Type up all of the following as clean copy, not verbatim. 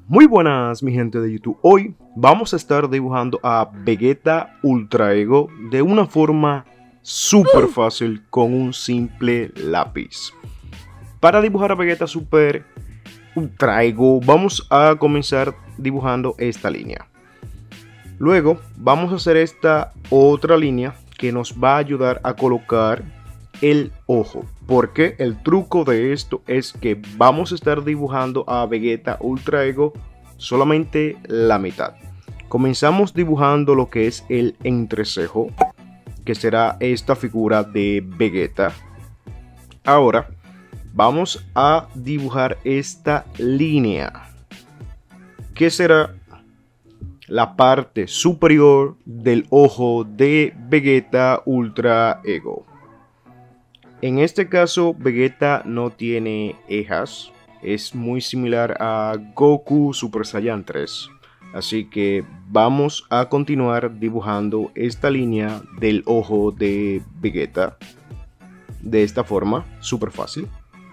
Muy buenas mi gente de YouTube. Hoy vamos a estar dibujando a Vegeta Ultra Ego de una forma súper fácil con un simple lápiz. Para dibujar a Vegeta Super Ultra Ego vamos a comenzar dibujando esta línea. Luego vamos a hacer esta otra línea que nos va a ayudar a colocar el ojo, porque el truco de esto es que vamos a estar dibujando a Vegeta Ultra Ego solamente la mitad. Comenzamos dibujando lo que es el entrecejo, que será esta figura de Vegeta. Ahora vamos a dibujar esta línea, que será la parte superior del ojo de Vegeta Ultra Ego. En este caso, Vegeta no tiene cejas, es muy similar a Goku Super Saiyan 3. Así que vamos a continuar dibujando esta línea del ojo de Vegeta de esta forma, súper fácil.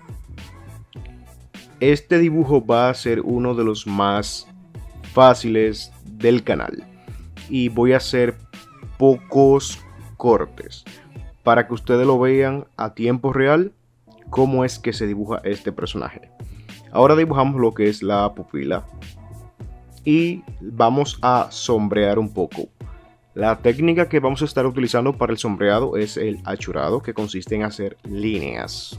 Este dibujo va a ser uno de los más fáciles del canal y voy a hacer pocos cortes para que ustedes lo vean a tiempo real cómo es que se dibuja este personaje. Ahora dibujamos lo que es la pupila y vamos a sombrear un poco. La técnica que vamos a estar utilizando para el sombreado es el achurado, que consiste en hacer líneas.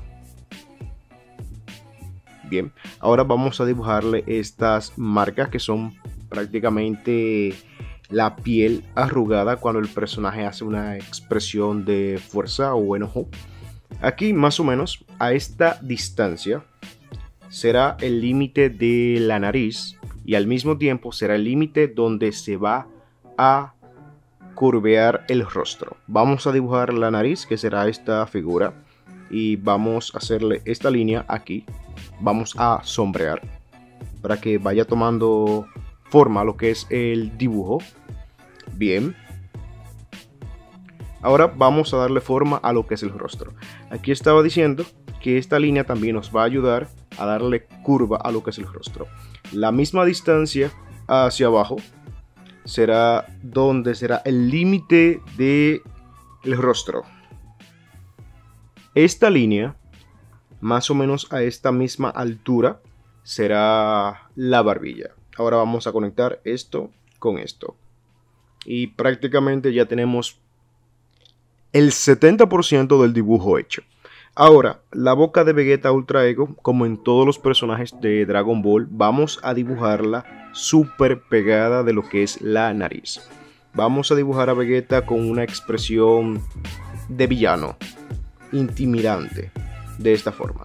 Bien, ahora vamos a dibujarle estas marcas que son prácticamente la piel arrugada cuando el personaje hace una expresión de fuerza o enojo. Aquí más o menos a esta distancia será el límite de la nariz y al mismo tiempo será el límite donde se va a curvear el rostro. Vamos a dibujar la nariz, que será esta figura, y vamos a hacerle esta línea aquí. Vamos a sombrear para que vaya tomando forma lo que es el dibujo. Bien, ahora vamos a darle forma a lo que es el rostro. Aquí estaba diciendo que esta línea también nos va a ayudar a darle curva a lo que es el rostro. La misma distancia hacia abajo será donde será el límite del rostro. Esta línea, más o menos a esta misma altura, será la barbilla. Ahora vamos a conectar esto con esto. Y prácticamente ya tenemos el 70% del dibujo hecho. Ahora, la boca de Vegeta Ultra Ego, como en todos los personajes de Dragon Ball, vamos a dibujarla súper pegada de lo que es la nariz. Vamos a dibujar a Vegeta con una expresión de villano, intimidante, de esta forma.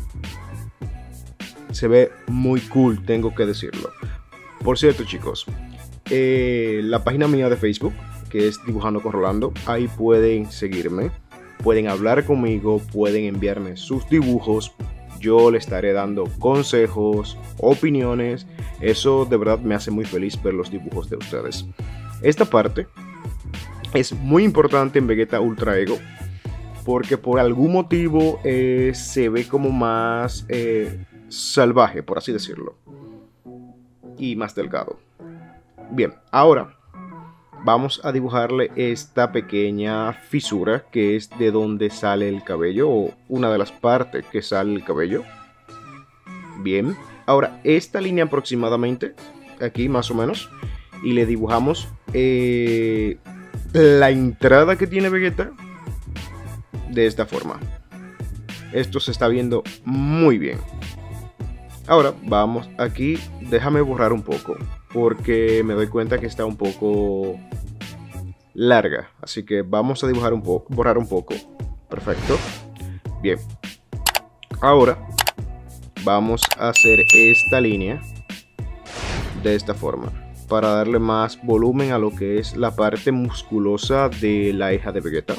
Se ve muy cool, tengo que decirlo. Por cierto, chicos, la página mía de Facebook, que es Dibujando con Rolando, ahí pueden seguirme, pueden hablar conmigo, pueden enviarme sus dibujos. Yo le estaré dando consejos, opiniones. Eso de verdad me hace muy feliz ver los dibujos de ustedes. Esta parte es muy importante en Vegeta Ultra Ego, porque por algún motivo se ve como más salvaje, por así decirlo, y más delgado. Bien, ahora vamos a dibujarle esta pequeña fisura que es de donde sale el cabello, o una de las partes que sale el cabello. Bien, ahora esta línea aproximadamente, aquí más o menos, y le dibujamos la entrada que tiene Vegeta de esta forma. Esto se está viendo muy bien. Ahora vamos aquí, déjame borrar un poco porque me doy cuenta que está un poco larga, así que vamos a dibujar un poco, borrar un poco. Perfecto. Bien, ahora vamos a hacer esta línea de esta forma para darle más volumen a lo que es la parte musculosa de la ceja de Vegeta.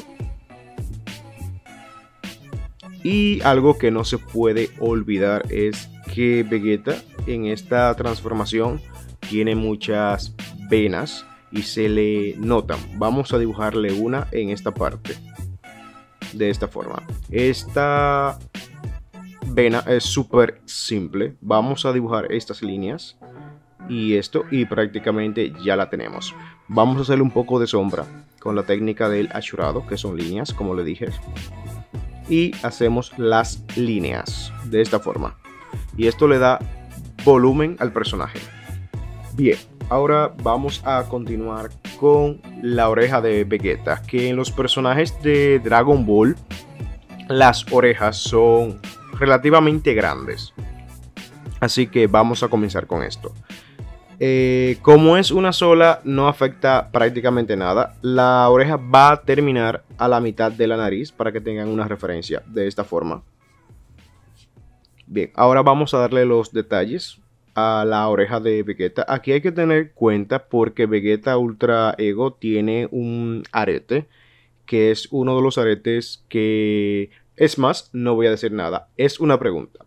Y algo que no se puede olvidar es que Vegeta en esta transformación tiene muchas venas y se le notan. Vamos a dibujarle una en esta parte de esta forma. Esta vena es súper simple. Vamos a dibujar estas líneas y esto, y prácticamente ya la tenemos. Vamos a hacerle un poco de sombra con la técnica del achurado, que son líneas, como le dije, y hacemos las líneas de esta forma, y esto le da volumen al personaje. Bien, ahora vamos a continuar con la oreja de Vegeta, que en los personajes de Dragon Ball las orejas son relativamente grandes, así que vamos a comenzar con esto. Como es una sola, no afecta prácticamente nada. La oreja va a terminar a la mitad de la nariz, para que tengan una referencia de esta forma. Bien, ahora vamos a darle los detalles a la oreja de Vegeta. Aquí hay que tener cuenta porque Vegeta Ultra Ego tiene un arete, que es uno de los aretes que... Es más, no voy a decir nada, es una pregunta.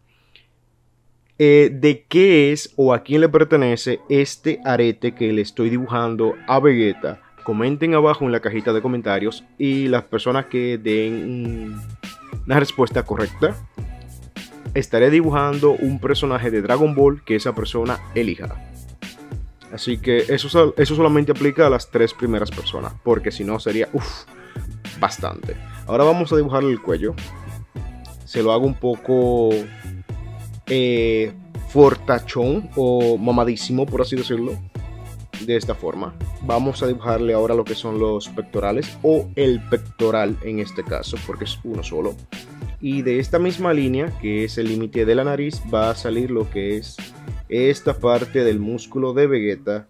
¿De qué es o a quién le pertenece este arete que le estoy dibujando a Vegeta? Comenten abajo en la cajita de comentarios, y las personas que den una respuesta correcta, estaré dibujando un personaje de Dragon Ball que esa persona elija. Así que eso solamente aplica a las 3 primeras personas, porque si no sería bastante. Ahora vamos a dibujarle el cuello. Se lo hago un poco fortachón o mamadísimo, por así decirlo, de esta forma. Vamos a dibujarle ahora lo que son los pectorales, o el pectoral en este caso, porque es uno solo. Y de esta misma línea, que es el límite de la nariz, va a salir lo que es esta parte del músculo de Vegeta.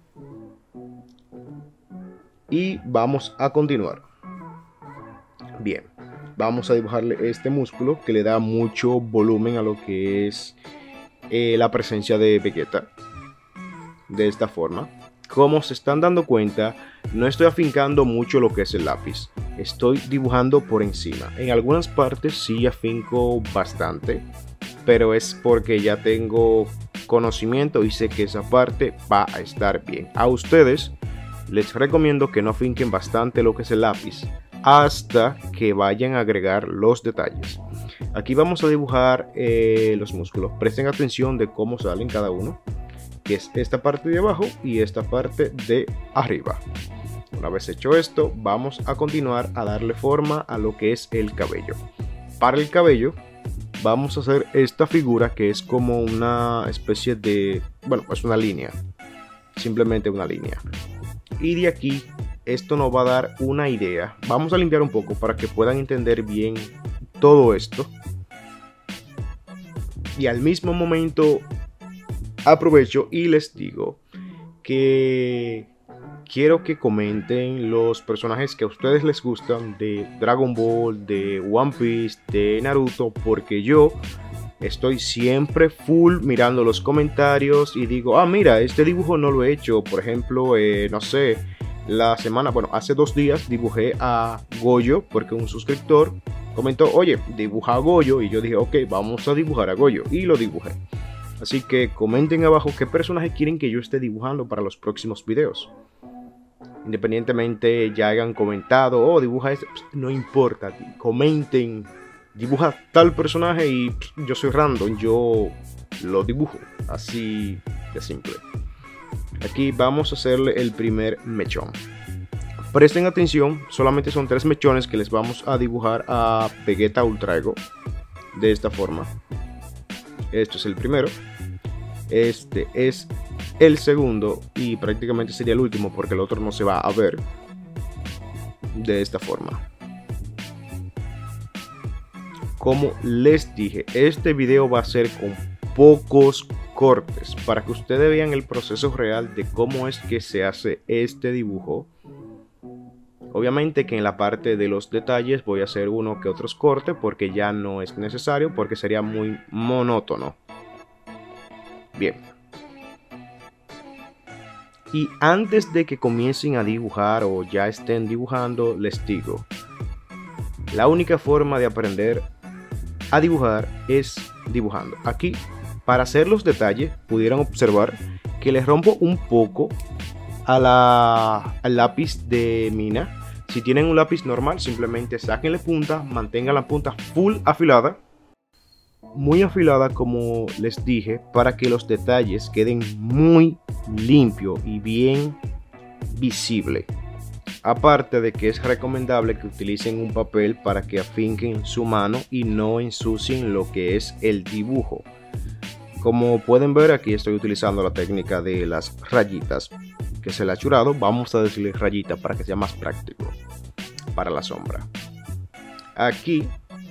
Y vamos a continuar. Bien, vamos a dibujarle este músculo que le da mucho volumen a lo que es la presencia de Vegeta. De esta forma. Como se están dando cuenta, no estoy afincando mucho lo que es el lápiz. Estoy dibujando por encima. En algunas partes sí afinco bastante, pero es porque ya tengo conocimiento y sé que esa parte va a estar bien. A ustedes les recomiendo que no afinquen bastante lo que es el lápiz hasta que vayan a agregar los detalles. Aquí vamos a dibujar los músculos. Presten atención de cómo salen cada uno, que es esta parte de abajo y esta parte de arriba. Una vez hecho esto, vamos a continuar a darle forma a lo que es el cabello. Para el cabello vamos a hacer esta figura, que es como una especie de... bueno, es una línea. Simplemente una línea. Y de aquí, esto nos va a dar una idea. Vamos a limpiar un poco para que puedan entender bien todo esto. Y al mismo momento aprovecho y les digo que quiero que comenten los personajes que a ustedes les gustan de Dragon Ball, de One Piece, de Naruto, porque yo estoy siempre full mirando los comentarios y digo, mira, este dibujo no lo he hecho. Por ejemplo, no sé, hace 2 días dibujé a Goyo porque un suscriptor comentó, oye, dibuja a Goyo, y yo dije, ok, vamos a dibujar a Goyo, y lo dibujé. Así que comenten abajo qué personaje quieren que yo esté dibujando para los próximos videos. Independientemente ya hayan comentado, dibuja este, no importa, comenten, dibuja tal personaje y yo soy random, yo lo dibujo, así de simple. Aquí vamos a hacerle el primer mechón. Presten atención, solamente son 3 mechones que les vamos a dibujar a Vegeta Ultra Ego, de esta forma. Este es el primero, este es el segundo y prácticamente sería el último porque el otro no se va a ver. De esta forma. Como les dije, este video va a ser con pocos cortes para que ustedes vean el proceso real de cómo es que se hace este dibujo. Obviamente que en la parte de los detalles voy a hacer uno que otros cortes porque ya no es necesario, porque sería muy monótono. Bien. Y antes de que comiencen a dibujar o ya estén dibujando, les digo, la única forma de aprender a dibujar es dibujando. Aquí, para hacer los detalles, pudieran observar que les rompo un poco al lápiz de mina. Si tienen un lápiz normal, simplemente sáquenle punta, mantengan la punta full afilada. muy afilada, como les dije, para que los detalles queden muy limpios y bien visibles. Aparte de que es recomendable que utilicen un papel para que afinquen su mano y no ensucien lo que es el dibujo. Como pueden ver, aquí estoy utilizando la técnica de las rayitas que se le ha churado. Vamos a decirle rayita para que sea más práctico para la sombra. Aquí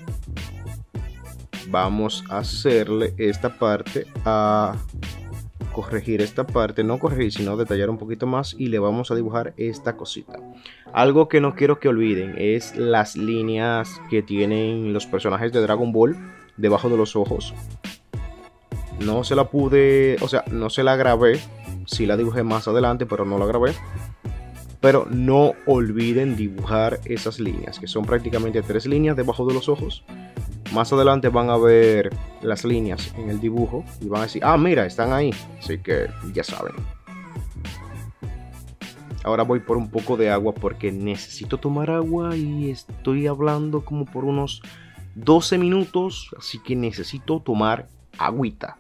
vamos a hacerle esta parte, a corregir esta parte, no corregir sino detallar un poquito más, y le vamos a dibujar esta cosita. Algo que no quiero que olviden es las líneas que tienen los personajes de Dragon Ball debajo de los ojos. No se la pude, o sea, no se la grabé, sí la dibujé más adelante, pero no la grabé. Pero no olviden dibujar esas líneas, que son prácticamente 3 líneas debajo de los ojos. Más adelante van a ver las líneas en el dibujo y van a decir, ah, mira, están ahí. Así que ya saben. Ahora voy por un poco de agua porque necesito tomar agua y estoy hablando como por unos 12 minutos. Así que necesito tomar agüita.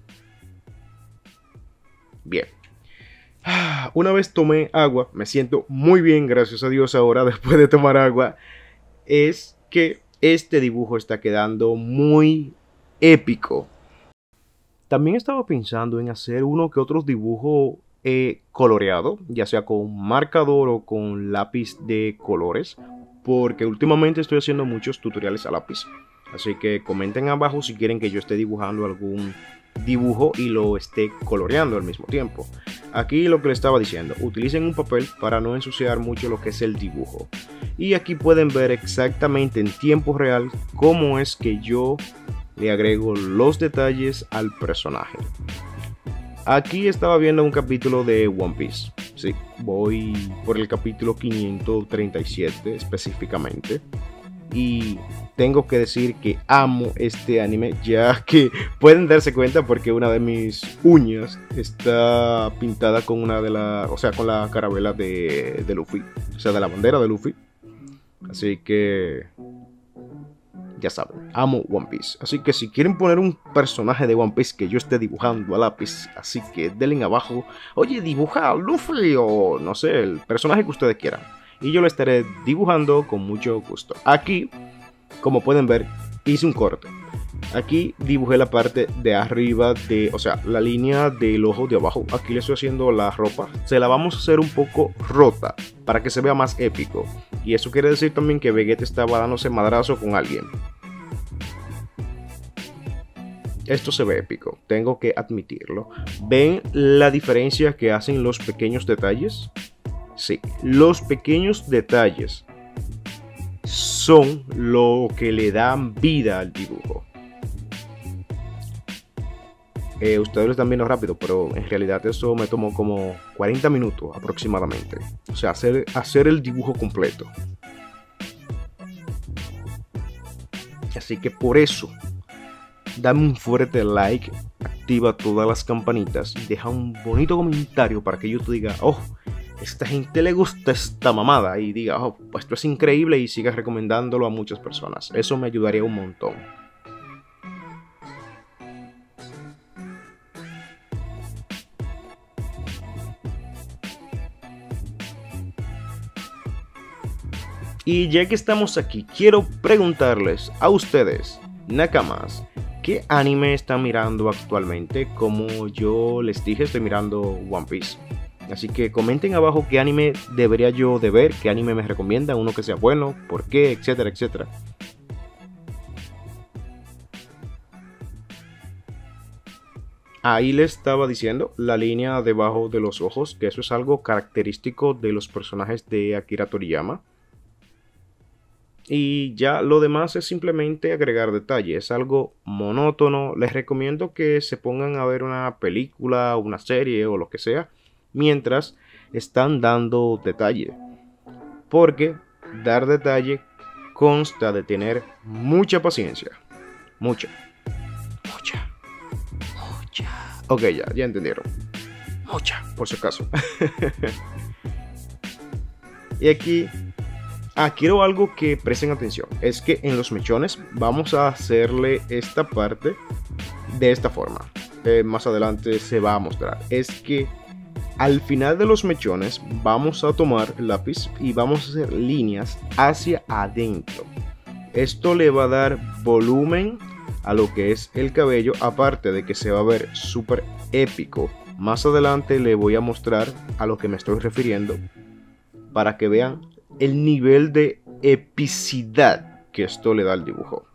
Bien. Una vez tomé agua, me siento muy bien, gracias a Dios ahora, después de tomar agua. Es que este dibujo está quedando muy épico. También estaba pensando en hacer uno que otro dibujo coloreado, ya sea con marcador o con lápiz de colores, porque últimamente estoy haciendo muchos tutoriales a lápiz. Así que comenten abajo si quieren que yo esté dibujando algún dibujo y lo esté coloreando al mismo tiempo. Aquí lo que les estaba diciendo, utilicen un papel para no ensuciar mucho lo que es el dibujo. Y aquí pueden ver exactamente en tiempo real cómo es que yo le agrego los detalles al personaje. Aquí estaba viendo un capítulo de One Piece. Sí, voy por el capítulo 537 específicamente. Y tengo que decir que amo este anime, ya que pueden darse cuenta porque una de mis uñas está pintada con una de las, o sea, con la carabela de Luffy, o sea, de la bandera de Luffy. Así que ya saben, amo One Piece. Así que si quieren poner un personaje de One Piece que yo esté dibujando a lápiz, así que denle abajo, oye, dibuja a Luffy o no sé, el personaje que ustedes quieran. Y yo lo estaré dibujando con mucho gusto. Aquí, como pueden ver, hice un corte. Aquí dibujé la parte de arriba de, o sea, la línea del ojo de abajo. Aquí le estoy haciendo la ropa. Se la vamos a hacer un poco rota para que se vea más épico. Y eso quiere decir también que Vegeta estaba dándose madrazo con alguien. Esto se ve épico, tengo que admitirlo. ¿Ven la diferencia que hacen los pequeños detalles? Sí, los pequeños detalles son lo que le dan vida al dibujo. Ustedes lo están viendo rápido, pero en realidad eso me tomó como 40 minutos aproximadamente. O sea, hacer el dibujo completo. Así que por eso, dame un fuerte like, activa todas las campanitas y deja un bonito comentario para que yo te diga, oh, esta gente le gusta esta mamada, y diga, oh, pues esto es increíble, y sigas recomendándolo a muchas personas. Eso me ayudaría un montón. Y ya que estamos aquí, quiero preguntarles a ustedes, nakamas, ¿qué anime están mirando actualmente? Como yo les dije, estoy mirando One Piece. Así que comenten abajo qué anime debería yo de ver, qué anime me recomiendan, uno que sea bueno, por qué, etcétera, etcétera. Ahí les estaba diciendo la línea debajo de los ojos, que eso es algo característico de los personajes de Akira Toriyama. Y ya lo demás es simplemente agregar detalles, es algo monótono. Les recomiendo que se pongan a ver una película, una serie o lo que sea, mientras están dando detalle. Porque dar detalle consta de tener mucha paciencia. Mucha. Ok, ya entendieron. Mucha, por si acaso. Y aquí Quiero algo que presten atención. Es que en los mechones vamos a hacerle esta parte de esta forma. Más adelante se va a mostrar. Es que al final de los mechones vamos a tomar el lápiz y vamos a hacer líneas hacia adentro. Esto le va a dar volumen a lo que es el cabello, aparte de que se va a ver súper épico. Más adelante le voy a mostrar a lo que me estoy refiriendo para que vean el nivel de epicidad que esto le da al dibujo.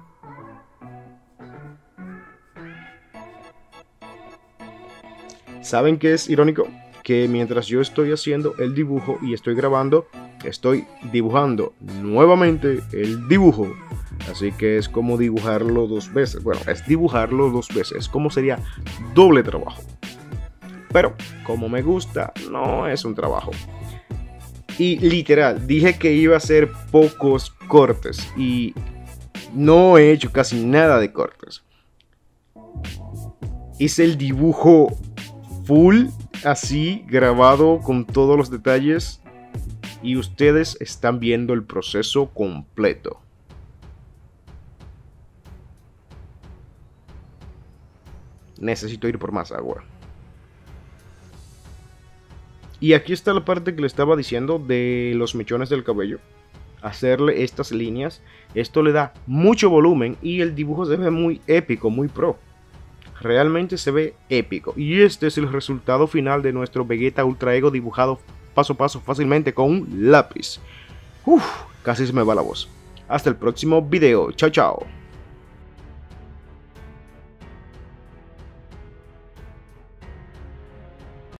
¿Saben qué es irónico? Que mientras yo estoy haciendo el dibujo y estoy grabando, estoy dibujando nuevamente el dibujo. Así que es como dibujarlo dos veces. Bueno, es dibujarlo dos veces. Como sería doble trabajo. Pero como me gusta, no es un trabajo. Y literal, dije que iba a hacer pocos cortes y no he hecho casi nada de cortes. Hice el dibujo full, así, grabado con todos los detalles. Y ustedes están viendo el proceso completo. Necesito ir por más agua. Y aquí está la parte que le estaba diciendo de los mechones del cabello. Hacerle estas líneas. Esto le da mucho volumen y el dibujo se ve muy épico, muy pro. Realmente se ve épico. Y este es el resultado final de nuestro Vegeta Ultra Ego dibujado paso a paso fácilmente con un lápiz. Casi se me va la voz. Hasta el próximo video. Chao, chao.